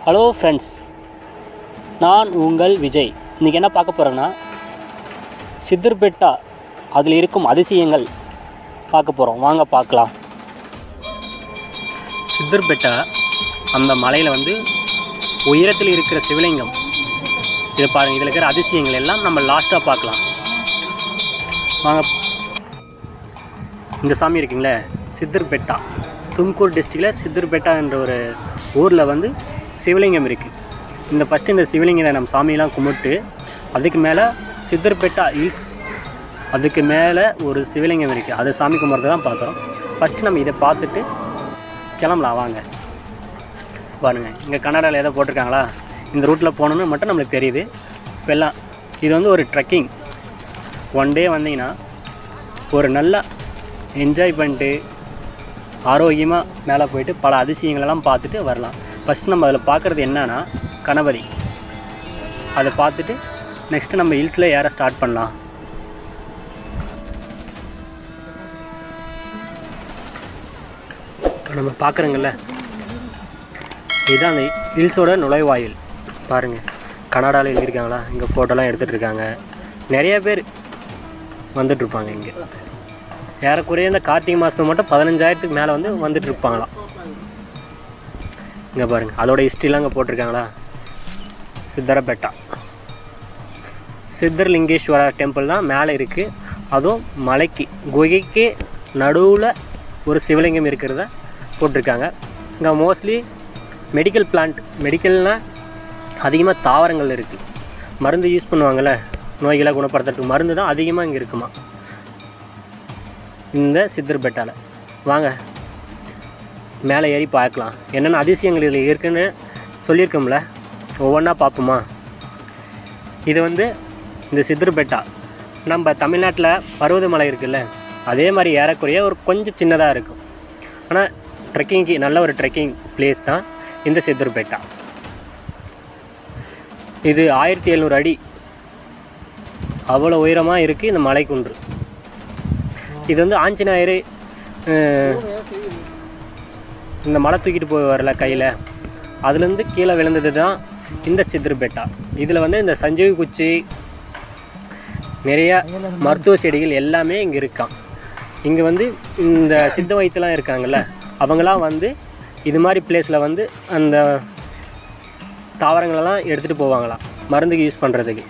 Hello friends, நான் உங்கள் விஜய். இன்றைக்கி என்ன பார்க்க போகிறேன்னா, சித்தர்பெட்டா அதில் இருக்கும் அதிசயங்கள் பார்க்க போகிறோம். வாங்க பார்க்கலாம். சித்தர்பெட்டா அந்த மலையில் உயரத்தில் இருக்கிற சிவலிங்கம். இதை பாருங்கள், இதில் இருக்கிற அதிசயங்கள் எல்லாம் நம்ம லாஸ்ட்டாக பார்க்கலாம். வாங்க. இந்த சாமி இருக்குங்களே, சித்தர்பெட்டா, தும்கூர் டிஸ்ட்ரிக்டில் சித்தர்பெட்டா என்ற ஒரு ஊரில் சிவலிங்கம் இருக்குது. ஃபஸ்ட்டு இந்த சிவலிங்கத்தை நம்ம சாமியெல்லாம் கும்பிட்டு, அதுக்கு மேலே சித்தர்பெட்டா ஹில்ஸ், அதுக்கு மேலே ஒரு சிவலிங்கம் இருக்குது. அது சாமி கும்பிட்றது தான் பார்க்குறோம். ஃபஸ்ட்டு நம்ம இதை பார்த்துட்டு கிளம்பலாம். வாங்க பாருங்கள், இங்கே கன்னடாவில் ஏதோ போட்டிருக்காங்களா, இந்த ரூட்டில் போகணுன்னு மட்டும் நம்மளுக்கு தெரியுது. இப்போல்லாம் இது ஒரு ட்ரெக்கிங். ஒன் டே வந்தீங்கன்னா ஒரு நல்லா என்ஜாய் பண்ணிட்டு ஆரோக்கியமாக மேலே போயிட்டு பல அதிசயங்களெல்லாம் பார்த்துட்டு வரலாம். ஃபஸ்ட்டு நம்ம அதில் பார்க்குறது என்னன்னா கணபதி. அதை பார்த்துட்டு நெக்ஸ்ட்டு நம்ம ஹில்ஸில் ஏற ஸ்டார்ட் பண்ணலாம். இப்போ நம்ம பார்க்குறோங்கல்ல, இதுதான் அந்த ஹில்ஸோட நுழைவாயில். பாருங்கள், கனடாவில் எழுதியிருக்காங்களா, இங்கே ஃபோட்டோலாம் எடுத்துகிட்டு இருக்காங்க. நிறைய பேர் வந்துட்டுருப்பாங்க. இங்கே ஏறக்குறைய இந்த கார்த்திகை மாதத்துக்கு மட்டும் 15,000க்கு மேலே வந்துட்டுருப்பாங்களாம். இங்கே பாருங்கள், அதோட ஹிஸ்ட்ரிலாம் இங்கே போட்டிருக்காங்களா. சித்தர்பெட்டா சித்தர்லிங்கேஸ்வரா டெம்பிள் தான் மேலே இருக்குது. அதுவும் மலைக்கு குகைக்கு நடுவில் ஒரு சிவலிங்கம் இருக்கிறத போட்டிருக்காங்க. இங்கே மோஸ்ட்லி மெடிக்கல் பிளான்ட், மெடிக்கல்னால் அதிகமாக தாவரங்கள் இருக்குது. மருந்து யூஸ் பண்ணுவாங்கள்ல, நோய்களை குணப்படுத்துறதுக்கு மருந்து தான் அதிகமாக இங்கே இருக்குமா இந்த சித்தர்பெட்டாவில். வாங்க மேலே ஏறி பார்க்கலாம். என்னென்ன அதிசயங்கள் இதில் இருக்குன்னு சொல்லியிருக்கோம்ல, ஒவ்வொன்றா பார்ப்போமா. இது இந்த சித்தர்பெட்டா நம்ம தமிழ்நாட்டில் பருவதமலை இருக்குல்ல, அதே மாதிரி ஏறக்குறைய ஒரு கொஞ்சம் சின்னதாக இருக்கும். ஆனால் ட்ரெக்கிங்க்கு நல்ல ஒரு ட்ரெக்கிங் பிளேஸ் தான் இந்த சித்தர்பெட்டா. இது 1700 அடி அவ்வளோ உயரமாக இருக்குது இந்த மலைக்குன்று. இது ஆஞ்சநேயர் இந்த மலை தூக்கிட்டு போய் வரல கையில், அதுலேருந்து கீழே விழுந்தது தான் இந்த சித்தர்பெட்டா. இதில் இந்த சஞ்சீவி குச்சி, நிறையா மருத்துவ செடிகள் எல்லாமே இங்கே இருக்கான். இங்கே இந்த சித்த வைத்தியெலாம் இருக்காங்கள்ல, அவங்களாம் இது மாதிரி பிளேஸில் அந்த தாவரங்களெல்லாம் எடுத்துகிட்டு போவாங்களாம் மருந்துக்கு யூஸ் பண்ணுறதுக்கு.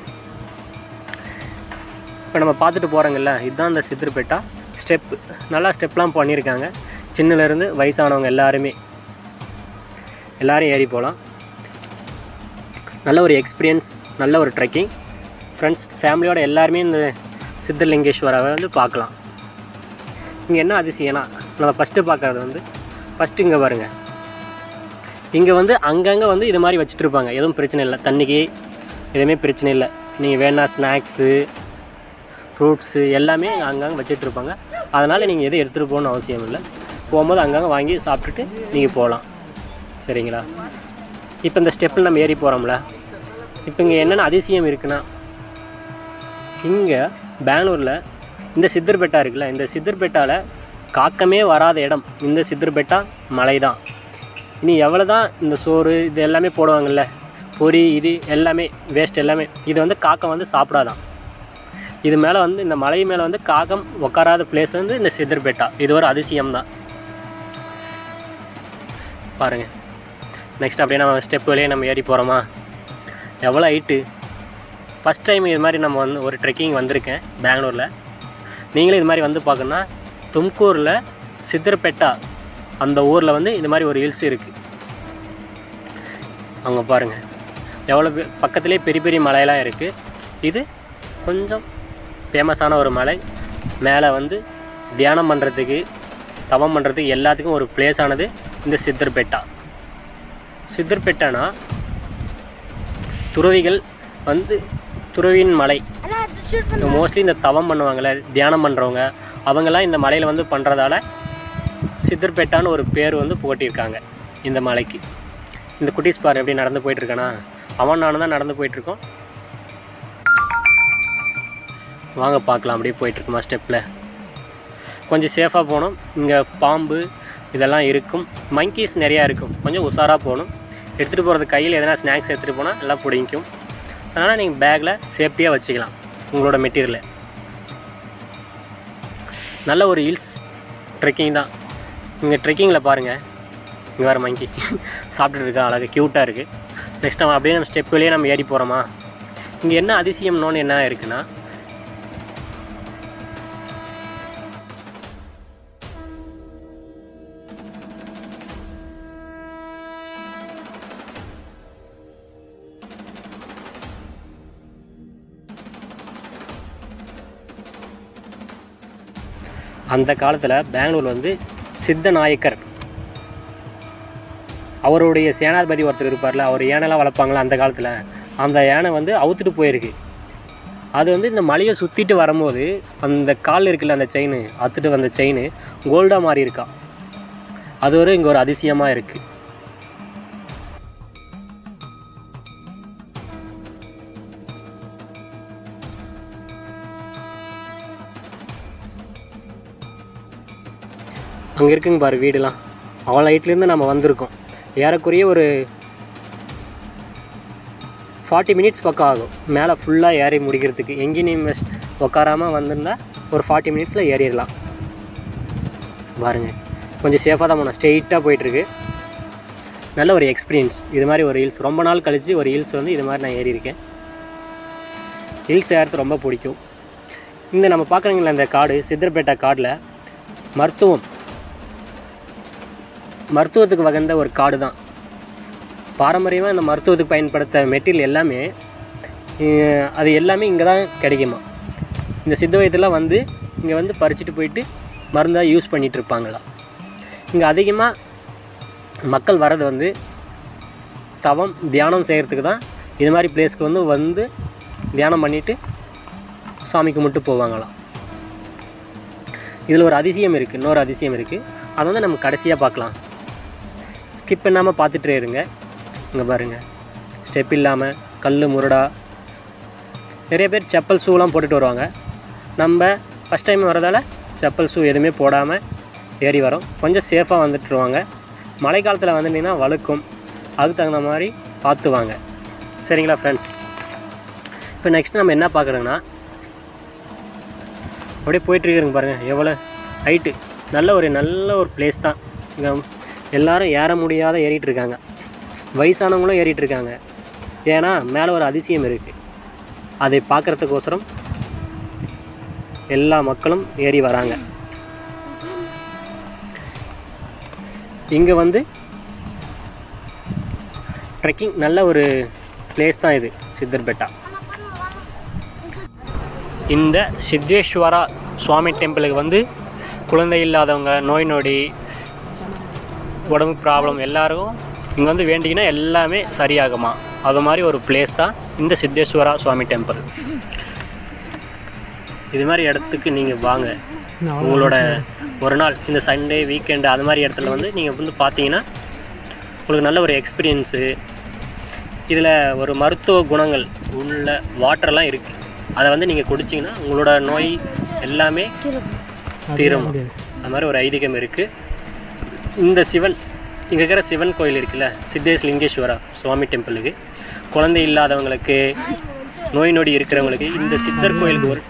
இப்போ நம்ம பார்த்துட்டு போகிறோங்கல்ல, இதுதான் இந்த சித்தர்பெட்டா. ஸ்டெப்பு நல்லா ஸ்டெப்லாம் பண்ணியிருக்காங்க. சின்னலேருந்து வயசானவங்க எல்லோரும் ஏறி போகலாம். நல்ல ஒரு எக்ஸ்பீரியன்ஸ், நல்ல ஒரு ட்ரெக்கிங். ஃப்ரெண்ட்ஸ் ஃபேமிலியோட எல்லாருமே இந்த சித்தர்லிங்கேஸ்வராவை பார்க்கலாம். இங்கே என்ன அதிசயம்னா, நம்ம ஃபஸ்ட்டு பார்க்குறது ஃபஸ்ட்டு இங்கே பாருங்கள், இங்கே அங்கங்கே இது மாதிரி வச்சுட்டு இருப்பாங்க. எதுவும் பிரச்சனை இல்லை, தண்ணிக்கு எதுவுமே பிரச்சனை இல்லை. நீங்கள் வேணா ஸ்நாக்ஸு, ஃப்ரூட்ஸு எல்லாமே அங்கங்கே வச்சிட்ருப்பாங்க. அதனால் நீங்கள் எதுவும் எடுத்துகிட்டு போகணுன்னு அவசியம் இல்லை. போகும்போது அங்கங்கே வாங்கி சாப்பிட்டுட்டு நீங்கள் போகலாம். சரிங்களா? இப்போ இந்த ஸ்டெப்பில் நம்ம ஏறி போகிறோம்ல, இப்போ இங்கே என்னென்ன அதிசயம் இருக்குன்னா, இங்கே பெங்களூரில் இந்த சித்தர்பெட்டா இருக்குல்ல, இந்த சித்தர்பெட்டாவில் காக்கமே வராத இடம் இந்த சித்தர்பெட்டா மலை தான். இனி எவ்வளோ தான் இந்த சோறு இது எல்லாமே போடுவாங்கள்ல, பொரி, இது எல்லாமே வேஸ்ட் எல்லாமே, இது காக்கம் சாப்பிடாதான். இது மேலே இந்த மலை மேலே காகம் உட்காராத பிளேஸ் இந்த சித்தர்பெட்டா. இது ஒரு அதிசயம்தான். பாருங்கள், நெக்ஸ்ட் அப்படியே நம்ம ஸ்டெப் வழியே நம்ம ஏறி போகிறோமா. எவ்வளோ ஹைட்டு. ஃபஸ்ட் டைம் இது மாதிரி நம்ம ஒரு ட்ரெக்கிங் வந்திருக்கேன் பெங்களூரில். நீங்களும் இது மாதிரி பார்க்கணுன்னா தும்கூரில் சித்தர்பெட்டா அந்த ஊரில் இது மாதிரி ஒரு ஹில்ஸ் இருக்குது. அவங்க பாருங்கள், எவ்வளோ பக்கத்துலேயே பெரிய பெரிய மலையெல்லாம் இருக்குது. இது கொஞ்சம் ஃபேமஸான ஒரு மலை. மேலே தியானம் பண்ணுறதுக்கு, தவம் பண்ணுறதுக்கு எல்லாத்துக்கும் ஒரு பிளேஸ் ஆனது இந்த சித்தர்பெட்டா. சித்தர்பெட்டானா துறவிகள் துறவியின் மலை. மோஸ்ட்லி இந்த தவம் பண்ணுவாங்கள்ல, தியானம் பண்ணுறவங்க, அவங்கெல்லாம் இந்த மலையில் பண்ணுறதால சித்தர்பெட்டான்னு ஒரு பேர் போட்டிருக்காங்க இந்த மலைக்கு. இந்த குட்டீஸ் பார் எப்படி நடந்து போயிட்டுருக்கானா, அவன் நானும் தான் நடந்து போயிட்டுருக்கோம். வாங்க பார்க்கலாம். அப்படியே போயிட்டுருக்குமா ஸ்டெப்பில். கொஞ்சம் சேஃபாக போகணும். இங்கே பாம்பு இதெல்லாம் இருக்கும், மங்கீஸ் நிறையா இருக்கும், கொஞ்சம் உஷாராக போகணும். எடுத்துகிட்டு போகிறது கையில் எதனா ஸ்நாக்ஸ் எடுத்துகிட்டு போனால் எல்லாம் பிடிக்கும். அதனால் நீங்கள் பேக்கில் சேஃப்டியாக வச்சுக்கலாம் உங்களோட மெட்டீரியலை. நல்ல ஒரு ஹில்ஸ் ட்ரெக்கிங் தான். இங்கே ட்ரெக்கிங்கில் பாருங்கள், இங்கே வர மங்கி சாப்பிட்டுட்டு இருக்கா, அழகாக க்யூட்டாக இருக்குது. நெக்ஸ்ட் நம்ம அப்படியே நம்ம ஸ்டெப் வழியே நம்ம ஏறி போகிறோமா. இங்கே என்ன அதிசயம்னு என்ன இருக்குன்னா, அந்த காலத்தில் பெங்களூர் வந்து சித்தநாயக்கர் அவருடைய சேனாதிபதி ஒருத்தர் இருப்பார்ல, அவர் யானைலாம் வளர்ப்பாங்களா அந்த காலத்தில், அந்த யானை வந்து அவுத்துட்டு போயிருக்கு. அது வந்து இந்த மலையை சுற்றிட்டு வரும்போது அந்த கால் இருக்குல்ல, அந்த செயின் அத்துட்டு வந்த செயின் கோல்டாக மாறி இருக்கா. அது ஒரு இங்கே ஒரு அதிசயமாக இருக்குது. அங்கே இருக்குங்க பாரு வீடுலாம். அவ்வளோ ஹைட்லேருந்து நம்ம வந்திருக்கோம். ஏறக்குறைய ஒரு 40 மினிட்ஸ் பக்கம் ஆகும் மேலே ஃபுல்லாக ஏறி முடிக்கிறதுக்கு. எங்கேயும் நீங்கள் உட்காராமல் வந்திருந்தால் ஒரு 40 மினிட்ஸில் ஏறிடலாம். பாருங்கள், கொஞ்சம் சேஃபாக தான் போனோம். ஸ்ட்ரெயிட்டாக போயிட்டுருக்கு. நல்ல ஒரு எக்ஸ்பீரியன்ஸ். இது மாதிரி ஒரு ஹில்ஸ் ரொம்ப நாள் கழித்து ஒரு ஹில்ஸ் வந்து இது மாதிரி நான் ஏறியிருக்கேன். ஹில்ஸ் ஏறது ரொம்ப பிடிக்கும். இந்த நம்ம பார்க்குறீங்களா இந்த காடு, சித்தர்பேட்டை காடில் மருத்துவத்துக்கு வகந்த ஒரு காடு தான். பாரம்பரியமாக இந்த மருத்துவத்துக்கு பயன்படுத்த மெட்டீரியல் எல்லாமே அது எல்லாமே இங்கே தான் கிடைக்குமா. இந்த சித்த வைத்தியெல்லாம் வந்து இங்கே வந்து பறிச்சுட்டு போயிட்டு மருந்தாக யூஸ் பண்ணிகிட்டு இருப்பாங்களாம். இங்கே அதிகமாக மக்கள் வர்றது வந்து தவம் தியானம் செய்கிறதுக்கு தான். இது மாதிரி பிளேஸ்க்கு வந்து தியானம் பண்ணிவிட்டு சாமி கும்பிட்டு போவாங்களாம். இதில் ஒரு அதிசயம் இருக்குது, இன்னொரு அதிசயம் இருக்குது. அதை வந்து நம்ம கடைசியாக பார்க்கலாம். ஸ்கிப் பண்ணாமல் பார்த்துட்டே இருங்க. இங்கே பாருங்கள், ஸ்டெப் இல்லாமல் கல் முரடா நிறைய பேர் செப்பல் ஷூலாம் போட்டுட்டு வருவாங்க. நம்ம ஃபஸ்ட் டைம் வரதால் செப்பல் ஷூ எதுவுமே போடாமல் ஏறி வரோம். கொஞ்சம் சேஃபாக வந்துட்டுருவாங்க. மழை காலத்தில் வந்துட்டிங்கன்னா வழுக்கும், அதுக்கு தகுந்த மாதிரி பார்த்துவாங்க. சரிங்களா ஃப்ரெண்ட்ஸ்? இப்போ நெக்ஸ்ட் நம்ம என்ன பார்க்குறோங்கன்னா, அப்படியே போயிட்டுருக்குறங்க பாருங்கள் எவ்வளோ ஹைட்டு. நல்ல ஒரு பிளேஸ் தான். இங்கே எல்லோரும் ஏற முடியாத ஏறிட்டுருக்காங்க, வயசானவங்களும் ஏறிட்டுருக்காங்க. ஏன்னா மேலே ஒரு அதிசயம் இருக்குது. அதை பார்க்குறதுக்கோசரம் எல்லா மக்களும் ஏறி வராங்க. இங்கே வந்து ட்ரெக்கிங் நல்ல ஒரு பிளேஸ் தான் இது சித்தர்பேட்டா. இந்த சித்தேஸ்வரா சுவாமி டெம்பிளுக்கு வந்து குழந்தை இல்லாதவங்க, நோய் நொடி, உடம்பு ப்ராப்ளம் எல்லாருக்கும் இங்கே வந்து வேண்டிங்கன்னா எல்லாமே சரியாகுமா. அது மாதிரி ஒரு பிளேஸ் தான் இந்த சித்தேஸ்வரா சுவாமி டெம்பிள். இது மாதிரி இடத்துக்கு நீங்கள் வாங்க. உங்களோட ஒரு நாள் இந்த சண்டே வீக்கெண்டு அது மாதிரி இடத்துல வந்து நீங்கள் வந்து பார்த்தீங்கன்னா உங்களுக்கு நல்ல ஒரு எக்ஸ்பீரியன்ஸு. இதில் ஒரு மருத்துவ குணங்கள் உள்ள வாட்டர்லாம் இருக்குது. அதை வந்து நீங்கள் குடிச்சிங்கன்னா உங்களோட நோய் எல்லாமே தீரும். அது மாதிரி ஒரு ஐதீகம் இருக்குது. இந்த சிவன் இங்கே இருக்கிற சிவன் கோயில் இருக்குல்ல, சித்தேஸ்லிங்கேஸ்வரா சுவாமி டெம்பிளுக்கு குழந்தை இல்லாதவங்களுக்கு, நோய் நொடி இருக்கிறவங்களுக்கு இந்த சித்தர் கோயிலுக்கு ஒரு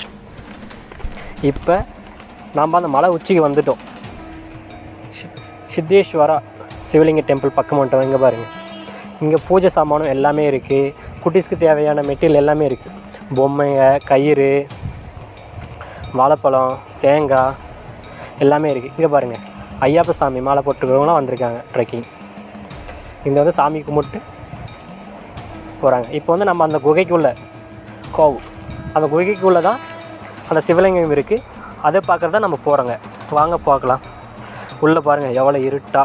இப்போ நாம் அந்த மலை உச்சிக்கு வந்துட்டோம். சித்தேஸ்வரா சிவலிங்க டெம்பிள் பக்கம் வந்துட்டோம். இங்கே பாருங்கள், இங்கே பூஜை சாமானம் எல்லாமே இருக்குது. குட்டீஸ்க்கு தேவையான மெட்டீரியல் எல்லாமே இருக்குது. பொம்மைங்க, கயிறு, வாழைப்பழம், தேங்காய் எல்லாமே இருக்குது. இங்கே பாருங்கள், ஐயப்ப சாமி மாலை போட்டுருக்கிறவங்களாம் வந்திருக்காங்க ட்ரெக்கிங். இங்கே வந்து சாமி கும்பிட்டு போகிறாங்க. இப்போ வந்து நம்ம அந்த குகைக்குள்ளே அந்த குகைக்குள்ளே தான் அந்த சிவலிங்கம் இருக்குது. அதை பார்க்குறது தான் நம்ம போகிறோங்க. வாங்க பார்க்கலாம். உள்ளே பாருங்கள் எவ்வளோ இருட்டா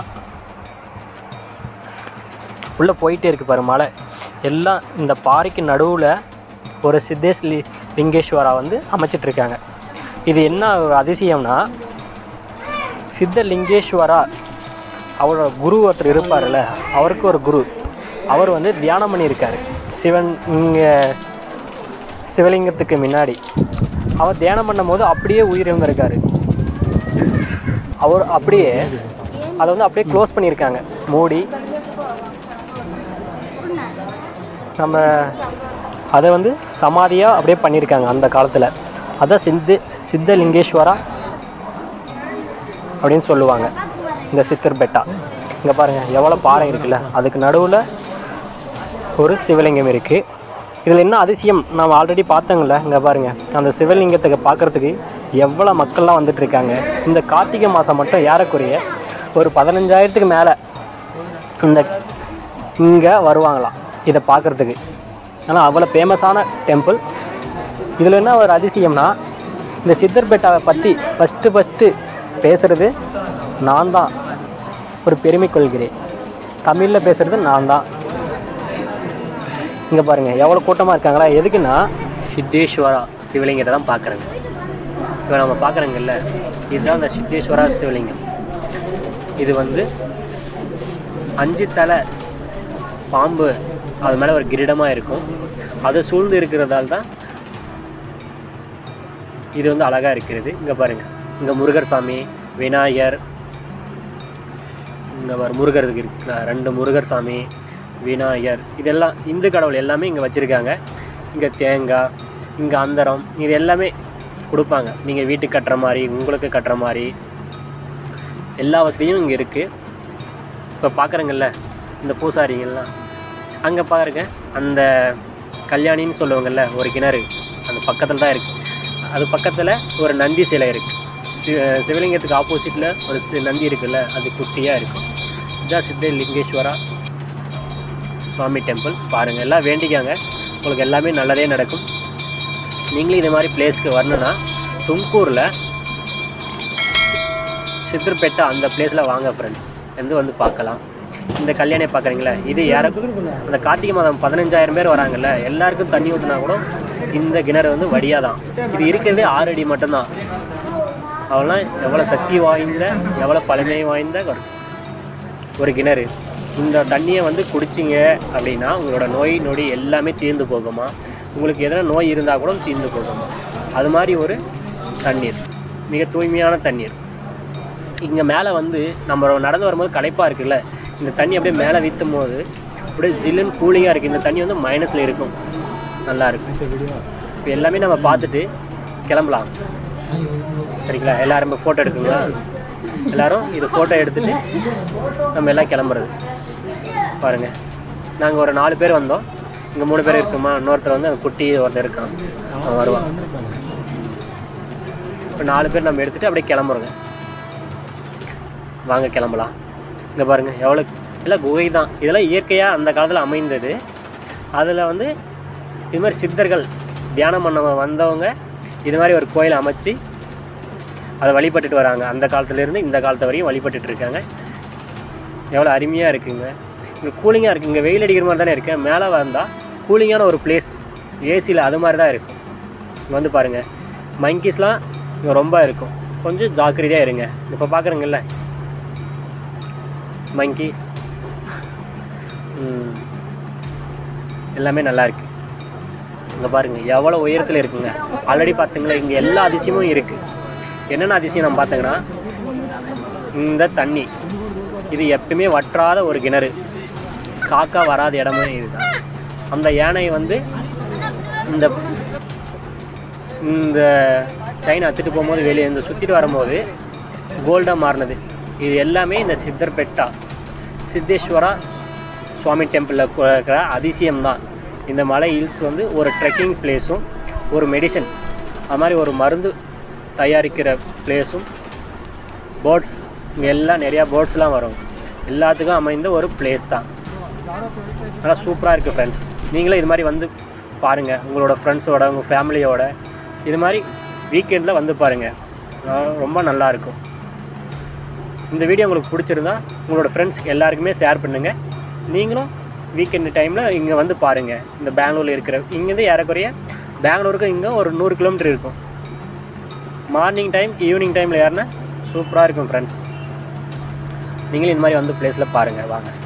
உள்ளே போயிட்டே இருக்குது பாருங்கள் மலை எல்லாம். இந்த பாறைக்கு நடுவில் ஒரு சித்தேஸ்லிங்கேஸ்வரா வந்து அமைச்சிட்ருக்காங்க. இது என்ன ஒரு அதிசயம்னா, சித்தலிங்கேஸ்வரா அவரோட குரு ஒருத்தர் இருப்பார்ல, அவருக்கு ஒரு குரு, அவர் வந்து தியானம் பண்ணியிருக்காரு இங்கே சிவலிங்கத்துக்கு முன்னாடி. அவர் தியானம் பண்ணும் போது அப்படியே உயிர் இருந்திருக்காரு. அவர் அப்படியே அதை வந்து அப்படியே க்ளோஸ் பண்ணியிருக்காங்க, மூடி. நம்ம அதை வந்து சமாதியாக அப்படியே பண்ணியிருக்காங்க அந்த காலத்தில். அதான் சித்தலிங்கேஸ்வரா அப்படின்னு சொல்லுவாங்க இந்த சித்தர் பெட்டா. இங்கே பாருங்கள் எவ்வளோ பாறை இருக்குல்ல, அதுக்கு நடுவில் ஒரு சிவலிங்கம் இருக்குது. இதில் என்ன அதிசயம் நம்ம ஆல்ரெடி பார்த்தோங்கள, இங்கே பாருங்கள் அந்த சிவலிங்கத்துக்கு பார்க்குறதுக்கு எவ்வளோ மக்கள்லாம் வந்துட்டுருக்காங்க. இந்த கார்த்திகை மாதம் மட்டும் ஏறக்குறைய ஒரு 15,000க்கு மேலே இங்கே வருவாங்களாம் இதை பார்க்குறதுக்கு. ஆனால் அவ்வளோ ஃபேமஸான டெம்பிள். இதில் என்ன ஒரு அதிசயம்னா, இந்த சித்தர் பெட்டாவை பற்றி ஃபஸ்ட்டு பேசுகிறது நான் தான், ஒரு பெருமை கொள்கிறேன். தமிழில் பேசுகிறது நான் தான். இங்கே பாருங்கள் எவ்வளோ கூட்டமாக இருக்காங்களா. எதுக்குன்னா சித்தேஸ்வரா சிவலிங்கத்தை தான் பார்க்குறேங்க. இப்போ நம்ம பார்க்குறோங்கல்ல, இதுதான் அந்த சித்தேஸ்வரா சிவலிங்கம். இது வந்து 5 தலை பாம்பு அது மேலே ஒரு கிரீடமாக இருக்கும். அதை சூழ்ந்து இருக்கிறதால தான் இது வந்து அழகாக இருக்கிறது. இங்கே பாருங்கள், இங்கே முருகர் சாமி, விநாயகர், இங்கே முருகர் இருக்கு, 2 முருகர் சாமி, விநாயகர், இதெல்லாம் இந்து கடவுள் எல்லாமே இங்கே வச்சுருக்காங்க. இங்கே தேங்காய், இங்கே அந்தரம், இது எல்லாமே கொடுப்பாங்க. நீங்கள் வீட்டுக்கு கட்டுற மாதிரி, உங்களுக்கு கட்டுற மாதிரி எல்லா வசதியும் இங்கே இருக்குது. இப்போ பார்க்குறேங்கல்ல இந்த பூசாரிங்கள்லாம், அங்கே பாருங்க அந்த கல்யாணின்னு சொல்லுவாங்கள்ல ஒரு கிணறு, அந்த பக்கத்தில் தான் இருக்குது. அது பக்கத்தில் ஒரு நந்தி சிலை இருக்குது. சிவலிங்கத்துக்கு ஆப்போசிட்டில் ஒரு நந்தி இருக்குல்ல, அது குட்டியாக இருக்கும். இதுதான் சித்தலிங்கேஸ்வரா சுவாமி டெம்பிள். பாருங்கள், எல்லாம் வேண்டிக்காங்க, உங்களுக்கு எல்லாமே நல்லதே நடக்கும். நீங்களும் இது மாதிரி பிளேஸ்க்கு வரணுன்னா தும்கூரில் சித்தர்பேட்டை அந்த பிளேஸில் வாங்க ஃப்ரெண்ட்ஸ், வந்து பார்க்கலாம். இந்த கல்யாணம் பார்க்குறீங்களா, இது அந்த கார்த்திகை மாதம் 15,000 பேர் வராங்கல்ல, எல்லாருக்கும் தண்ணி ஊற்றினா கூட இந்த கிணறு வந்து வடியாதான். இது இருக்கிறதே 6 அடி மட்டும்தான். அவெல்லாம் எவ்வளோ சக்தி வாய்ந்த, எவ்வளோ பழமை வாய்ந்த ஒரு கிணறு. இந்த தண்ணியை வந்து குடிச்சிங்க அப்படின்னா உங்களோட நோய் நொடி எல்லாமே தீர்ந்து போகுமா. உங்களுக்கு எதனா நோய் இருந்தால் கூட தீர்ந்து போகுமா. அது மாதிரி ஒரு தண்ணீர், மிக தூய்மையான தண்ணீர். இங்கே மேலே வந்து நம்ம நடந்து வரும்போது களைப்பாக இருக்குல்ல, இந்த தண்ணி அப்படியே மேலே வீற்றும் போது அப்படியே ஜில்லுன்னு கூலிங்காக இருக்குது. இந்த தண்ணி வந்து மைனஸில் இருக்கும், நல்லாயிருக்கும். இப்போ எல்லாமே நம்ம பார்த்துட்டு கிளம்பலாம், சரிங்களா? எல்லோரும் இப்போ ஃபோட்டோ எடுக்குங்களா? எல்லோரும் இது ஃபோட்டோ எடுத்துகிட்டு நம்ம எல்லாம் கிளம்புறது. பாருங்கள், நாங்கள் ஒரு 4 பேர் வந்தோம். இங்கே 3 பேர் இருக்குமா, இன்னொருத்தர் வந்து குட்டி ஒருத்தர் இருக்கான், அவன் வருவான். இப்போ 4 பேர் நம்ம எடுத்துகிட்டு அப்படியே கிளம்புறோங்க. வாங்க கிளம்பலாம். இங்கே பாருங்கள் எவ்வளோ, எல்லாம் குகை தான். இதெல்லாம் இயற்கையாக அந்த காலத்தில் அமைந்தது. அதில் வந்து இது மாதிரி சித்தர்கள் தியானம் பண்ண வந்தவங்க இது மாதிரி ஒரு கோயிலை அமைச்சு அதை வழிபட்டுட்டு வராங்க. அந்த காலத்துலேருந்து இந்த காலத்து வரையும் வழிபட்டுட்டு இருக்காங்க. எவ்வளோ அருமையாக இருக்குங்க. இங்கே கூலிங்காக இருக்குது. இங்கே வெயில் அடிக்கிற மாதிரி தானே இருக்குது, மேலே வந்தால் கூலிங்கான ஒரு பிளேஸ், ஏசியில் அது மாதிரி தான் இருக்கும். இங்கே வந்து பாருங்கள், மங்கீஸ்லாம் இங்கே ரொம்ப இருக்கும், கொஞ்சம் ஜாக்கிரதையாக இருங்க. இப்போ பார்க்குறீங்கல்ல மங்கீஸ், எல்லாமே நல்லாயிருக்கு. இங்கே பாருங்கள் எவ்வளோ உயரத்தில் இருக்குங்க. ஆல்ரெடி பார்த்துங்களா, இங்கே எல்லா அதிசயமும் இருக்குது. என்னென்ன அதிசயம் நம்ம பார்த்தோங்கன்னா, இந்த தண்ணி இது எப்பவுமே வற்றாத ஒரு கிணறு, காக்கா வராத இடமே இதுதான். அந்த யானை வந்து இந்த செயின் அத்துட்டு போகும்போது வெளியே இந்த சுற்றிட்டு வரும்போது கோல்டாக மாறினது. இது எல்லாமே இந்த சித்தர்பெட்டா சித்தேஸ்வரா சுவாமி டெம்பிளில் இருக்கிற அதிசயம்தான். இந்த மலை ஹில்ஸ் வந்து ஒரு ட்ரெக்கிங் பிளேஸும், ஒரு மெடிசன் அது மாதிரி ஒரு மருந்து தயாரிக்கிற பிளேஸும், பேர்ட்ஸ் இங்கே எல்லாம் நிறையா பேர்ட்ஸ்லாம் வரும், எல்லாத்துக்கும் அமைந்த ஒரு பிளேஸ் தான். நல்லா சூப்பராக இருக்குது ஃப்ரெண்ட்ஸ். நீங்களே இது மாதிரி வந்து பாருங்கள், உங்களோட ஃப்ரெண்ட்ஸோட, உங்கள் ஃபேமிலியோட இது மாதிரி வீக்கெண்டில் வந்து பாருங்கள், ரொம்ப நல்லாயிருக்கும். இந்த வீடியோ உங்களுக்கு பிடிச்சிருந்தா உங்களோட ஃப்ரெண்ட்ஸ்க்கு எல்லாருக்குமே ஷேர் பண்ணுங்கள். நீங்களும் வீக்கெண்டு டைமில் இங்கே வந்து பாருங்கள். இந்த பெங்களூரில் இருக்கிற இங்கேருந்து ஏறக்குறைய பெங்களூருக்கு இங்கே ஒரு 100 கிலோமீட்டர் இருக்கும். மார்னிங் டைம், ஈவினிங் டைமில் ஏறினா சூப்பராக இருக்கும் ஃப்ரெண்ட்ஸ். நீங்களும் இந்த மாதிரி வந்து பிளேஸில் பாருங்கள், வாங்க.